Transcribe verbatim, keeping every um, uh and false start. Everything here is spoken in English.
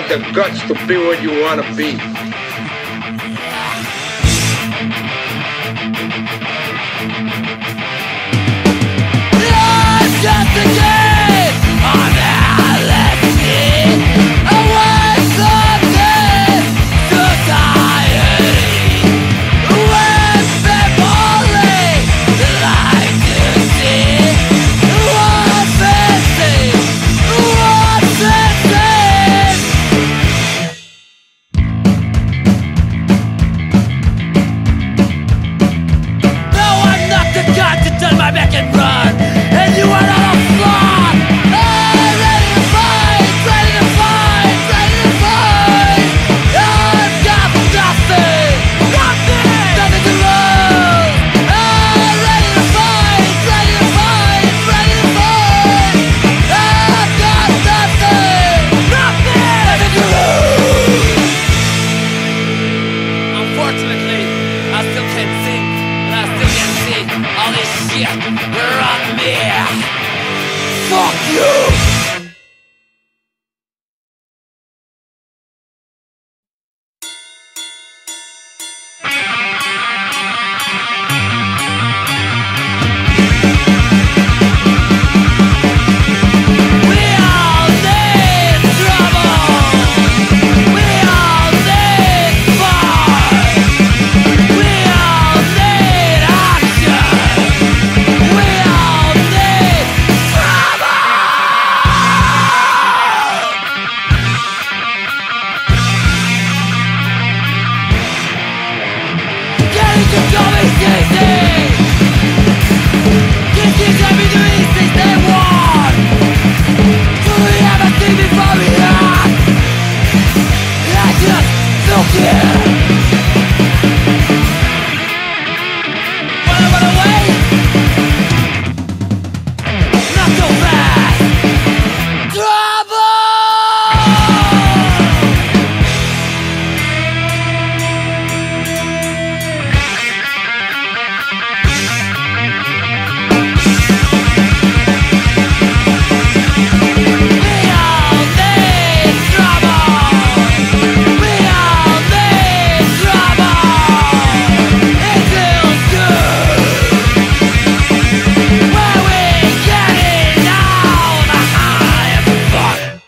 got the guts to be what you want to be. You're just a kid on reality, away from this society, where people like to see what's missing, what's missing. No, I'm not the guy to turn my back and run, and you are not a flaw. I'm ready to fight, ready to fight, ready to fight. I've got nothing, nothing, nothing to lose. I'm ready to fight, ready to fight, ready to fight. I've got nothing, nothing, nothing to lose. Unfortunately, I still can't see, and I still can't see all this shit around me. Fuck you! We all need trouble. We all need fight. We all need action. We all need trouble. Getting to come is easy. Kids can be the easiest they want. Do we have a thing before we act? I just don't care. Wanna run away? Not so fast. Trouble! We all need trouble. We all need trouble. It feels good when we get it on a high fuck.